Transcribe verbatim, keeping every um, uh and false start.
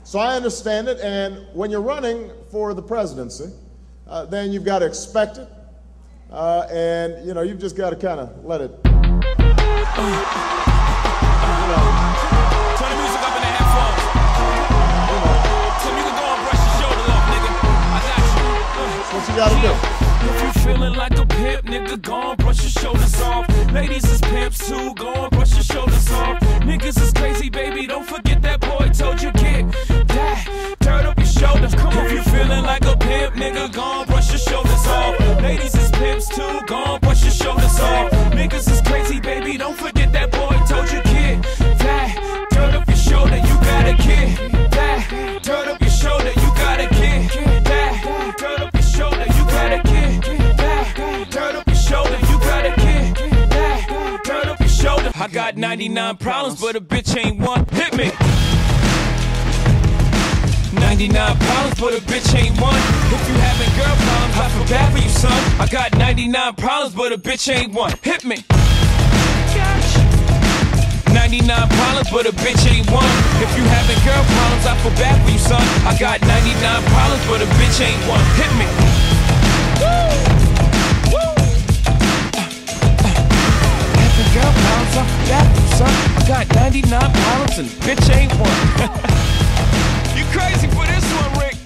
So I understand it, and when you're running for the presidency, uh, then you've got to expect it, uh, and you know you've just got to kind of let it. You know, Turn the music up in the headphones. You know. Tim, you can go and brush your shoulders off, nigga. I got you. That's what you got to do. If you feeling like a pimp, nigga, go and brush your shoulders off. Ladies is pimps too, go and brush your shoulders off. Niggas is crazy, baby, don't forget that boy told you get that. Turn up your shoulders, come on. If you feeling like a pimp, nigga, go and brush your shoulders off. Ladies is pimps too, go and brush your shoulders off. Niggas is crazy, baby, don't forget that boy told you get that. Turn up your shoulder, you gotta get that. Turn up your shoulder, you gotta get that. Turn up your shoulder, you gotta get that. Turn up your shoulder, you gotta get that. Turn up your shoulder. I got ninety-nine problems, but a bitch ain't one. Hit me. ninety-nine problems, but a bitch ain't one. If you having girl problems, I feel bad for you, son. I got ninety-nine problems, but a bitch ain't one. Hit me. ninety-nine problems, but a bitch ain't one. If you having girl problems, I feel bad for you, son. I got ninety-nine problems, but a bitch ain't one. Hit me. Woo! Woo! Having girl problems, I feel bad for you, son. I got ninety-nine problems, and bitch ain't one. You crazy for this one, Rick?